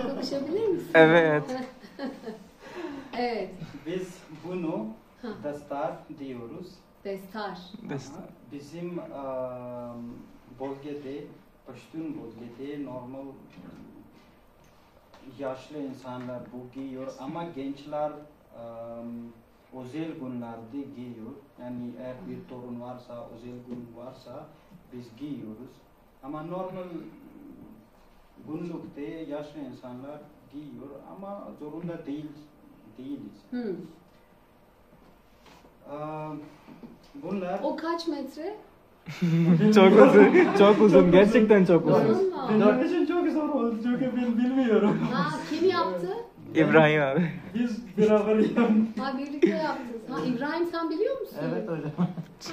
konuşabilir misin? Evet. Evet. Biz bunu dastar diyoruz. Destar. Destar. Bizim bölgede, Paştun bölgede normal yaşlı insanlar bu giyiyor ama gençler özel günlerde giyiyor. Yani eğer bir torun varsa, özel gün varsa biz giyiyoruz. Ama normal günlükte yaşlı insanlar giyiyor ama zorunda değiliz. Bunlar O kaç metre? Çok uzun, çok uzun. Gerçekten çok uzun. Uzun mu? benim için çok zor oldu çünkü ben bilmiyorum. Ha, kim yaptı? İbrahim abi. Biz beraber yaptık. Ha, birlikte yaptınız. Ha, İbrahim sen biliyor musun? Evet hocam. Ha,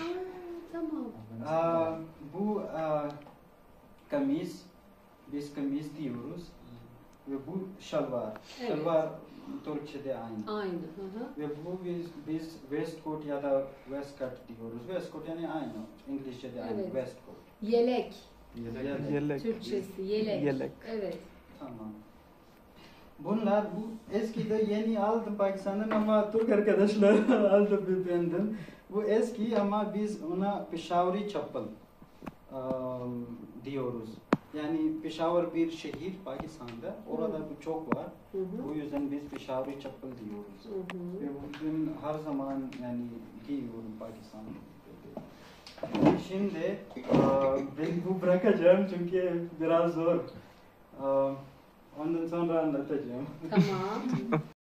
tamam. Bu kamis, biz kamis diyoruz ve bu şalvar. Evet. Şalvar Türkçe'de aynı. Aynı. Hı hı. Ve bu biz waistcoat ya da waistcoat diyoruz. Waistcoat yani aynı. İngilizce'de aynı. Evet. Waistcoat. Yelek. Yelek. Türkçesi yelek. Yelek. Evet. Tamam. Bunlar bu eskide yeni aldım Pakistan'dan ama Türk arkadaşlar aldı bir benden. Bu eski ama biz ona Peshawari çapal diyoruz. Yani Peshawar bir şehir Pakistan'da. Orada bu çok var. Hı hı. Bu yüzden biz Peshawari çapal diyoruz. Hı hı. Ve bugün her zaman yani giyiyorum Pakistan'da. Şimdi ben bu bırakacağım çünkü biraz zor. Ondan sonra anlatacağım. Tamam.